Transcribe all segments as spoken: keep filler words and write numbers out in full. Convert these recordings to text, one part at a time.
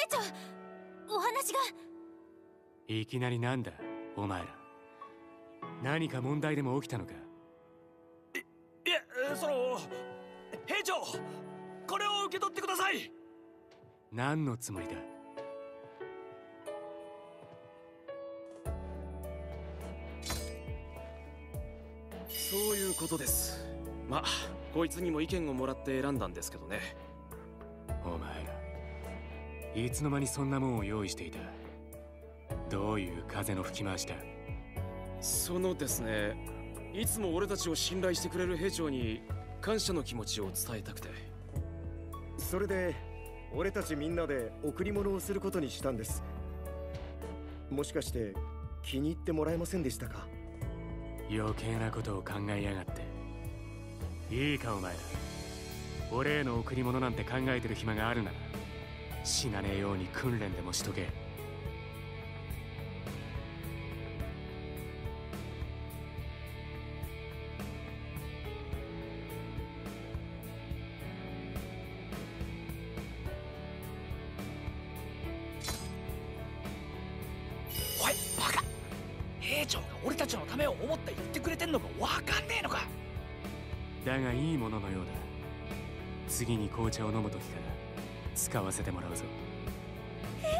長、お話が。 いきなりなんだお前ら。何か問題でも起きたのか？ い、いや、その兵長、これを受け取ってください。 何のつもりだ？ そういうことです。まあこいつにも意見をもらって選んだんですけどね。 お前らいつの間にそんなもんを用意していた？どういう風の吹き回しだ？ そのですね、いつも俺たちを信頼してくれる兵長に感謝の気持ちを伝えたくて。 それで俺たちみんなで贈り物をすることにしたんです。もしかして気に入ってもらえませんでしたか？ 余計なことを考えやがって。いいかお前ら、俺への贈り物なんて考えてる暇があるなら死なねえように訓練でもしとけ。 おいバカ、兵長が俺たちのためを思って言ってくれてんのかわかんねえのか？ だがいいもののようだ。次に紅茶を飲む時から使わせてもらうぞ。 兵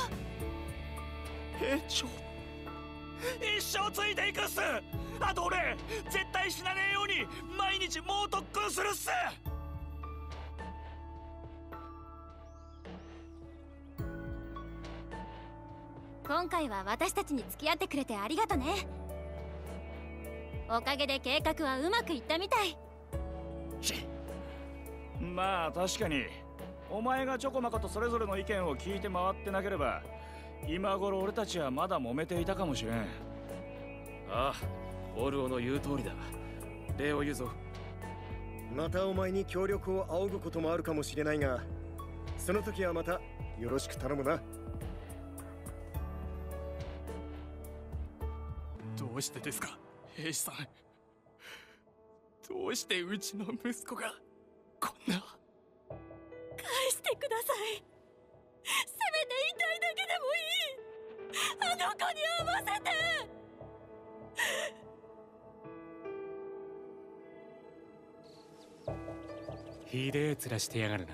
長。 兵長、一生ついていくっす。あと俺絶対死なねえように毎日猛特訓するっす。 今回は私たちに付き合ってくれてありがとね。おかげで計画はうまくいったみたい。 まあ確かにお前がちょこまかとそれぞれの意見を聞いて回ってなければ今頃俺たちはまだ揉めていたかもしれん。 ああ、オルオの言う通りだ。礼を言うぞ。 またお前に協力を仰ぐこともあるかもしれないが、その時はまたよろしく頼むな。 どうしてですか兵士さん。どうしてうちの息子がこんな。 返してください。せめて痛いだけでもいい。あの子に会わせて。 ひでえ面してやがるな。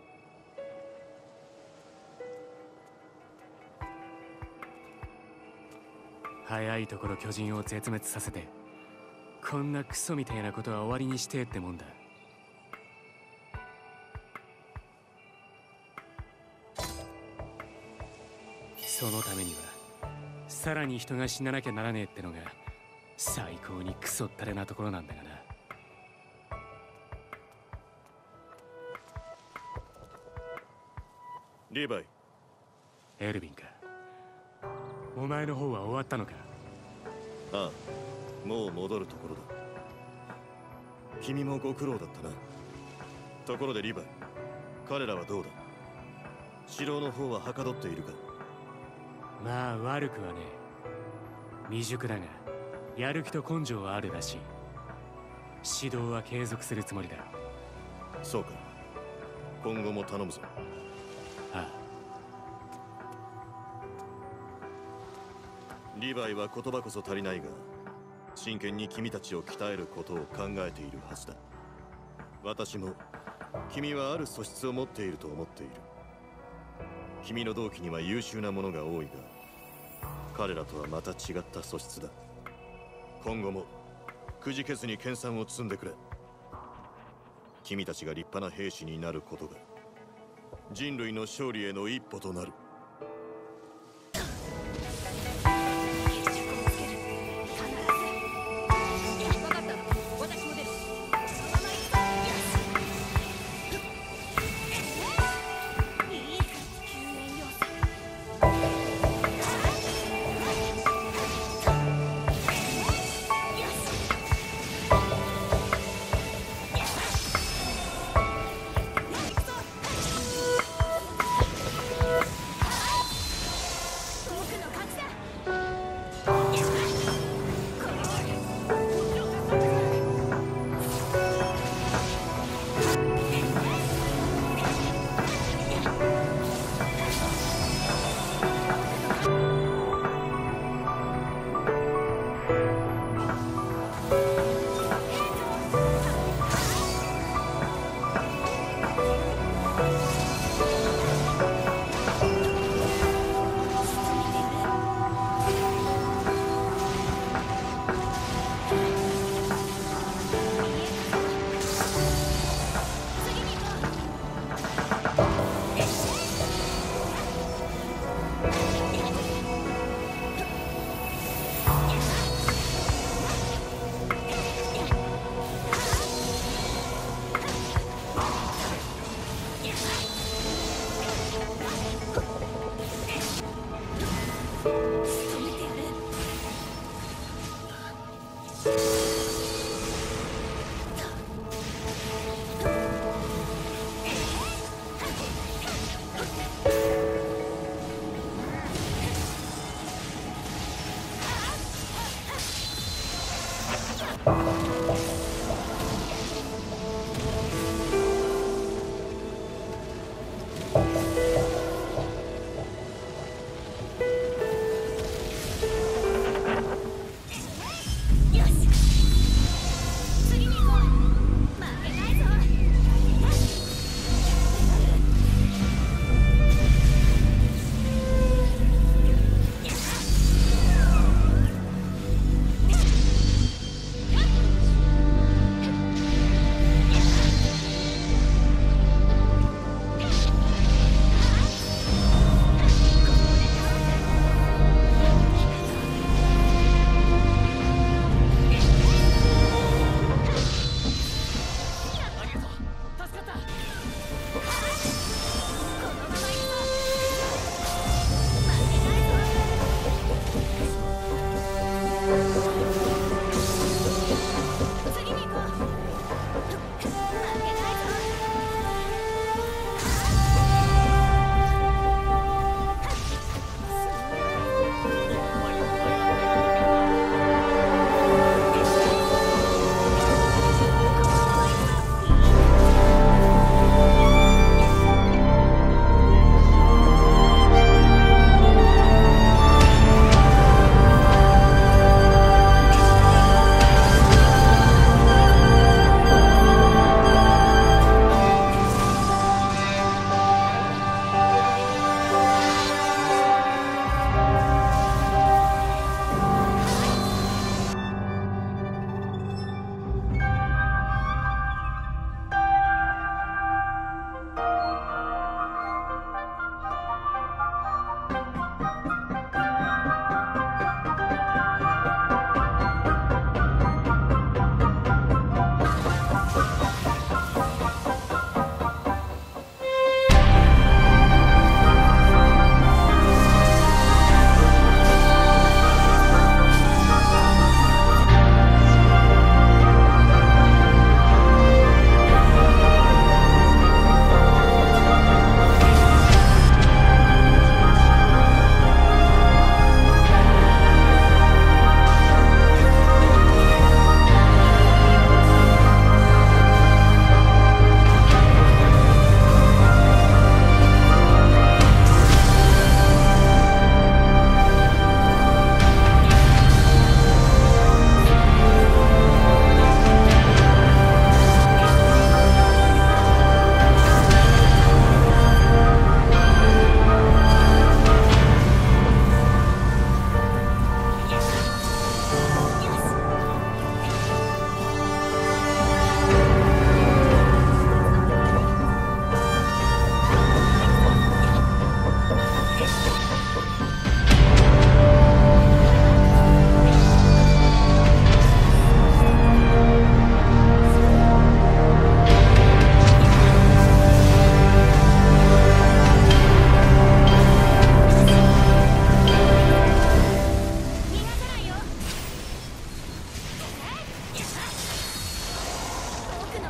早いところ巨人を絶滅させてこんなクソみたいなことは終わりにしてってもんだ。そのためにはさらに人が死ななきゃならねえってのが最高にクソったれなところなんだがな。 リヴァイ。 エルヴィンか。お前の方は終わったのか？ ああ、もう戻るところだ。君もご苦労だったな。ところでリヴァイ、彼らはどうだ？城の方ははかどっているか？ まあ悪くはねえ。未熟だがやる気と根性はあるらしい。指導は継続するつもりだ。 そうか。今後も頼むぞ。 ああ。 リヴァイは言葉こそ足りないが、真剣に君たちを鍛えることを考えているはずだ。私も君はある素質を持っていると思っている。君の同期には優秀なものが多いが、彼らとはまた違った素質だ。今後もくじけずに研鑽を積んでくれ。君たちが立派な兵士になることが人類の勝利への一歩となる。 止めてやる。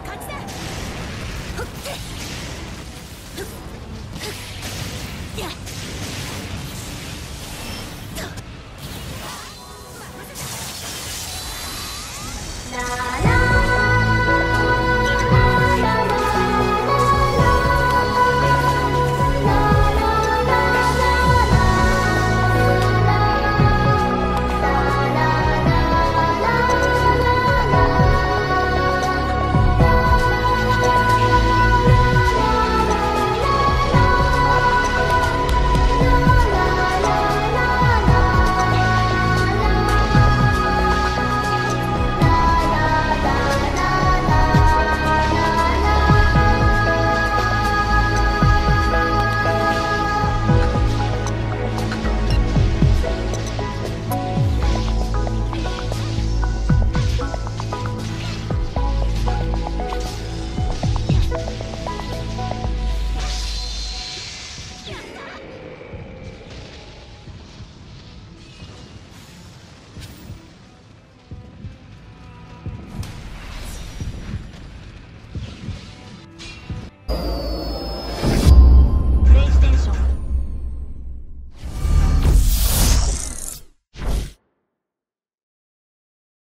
やっ